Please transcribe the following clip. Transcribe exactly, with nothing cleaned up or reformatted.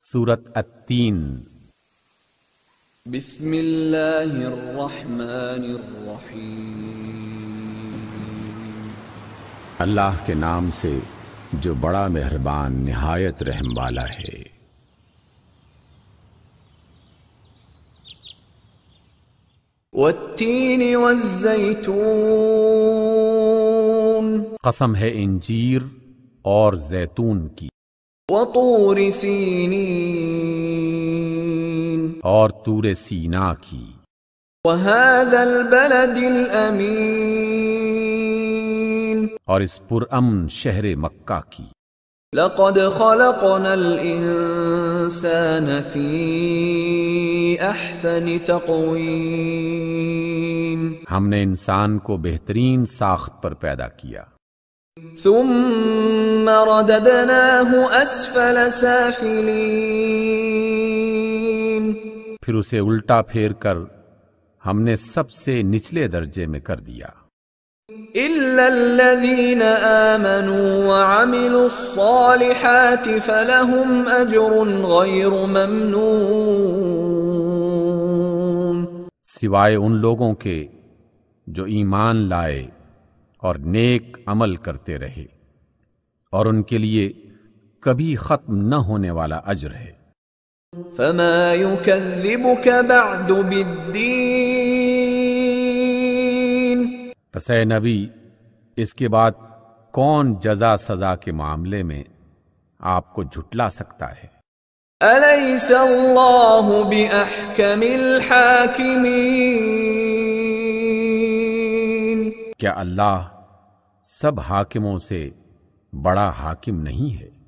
سورۃ التین۔ بسم اللہ الرحمن الرحیم۔ اللہ کے نام سے جو بڑا مہربان نہایت رحم والا ہے۔ والتین والزیتون، قسم ہے انجیر اور زیتون کی، وطور سینین، اور طور سینا کی، وهذا البلد الامین، اور اس پرامن شہر مکہ کی۔ لقد خلقنا الانسان فی احسن تقویم، ہم نے انسان کو بہترین ساخت پر پیدا کیا، ثم رددناه اسفل سافلین، پھر اسے الٹا پھیر کر ہم نے سب سے نچلے درجے میں کر دیا، الا الذین آمنوا وعملوا الصالحات فلهم اجر غیر ممنون، سوائے ان لوگوں کے جو ایمان لائے اور نیک عمل کرتے رہے، اور ان کے لیے کبھی ختم نہ ہونے والا اجر ہے۔ فما يكذبك بعد بالدین، پس اے نبی اس کے بعد کون جزا سزا کے معاملے میں آپ کو جھٹلا سکتا ہے؟ الیس اللہ باحکم الحاکمین، کیا اللہ سب حاکموں سے بڑا حاکم نہیں ہے؟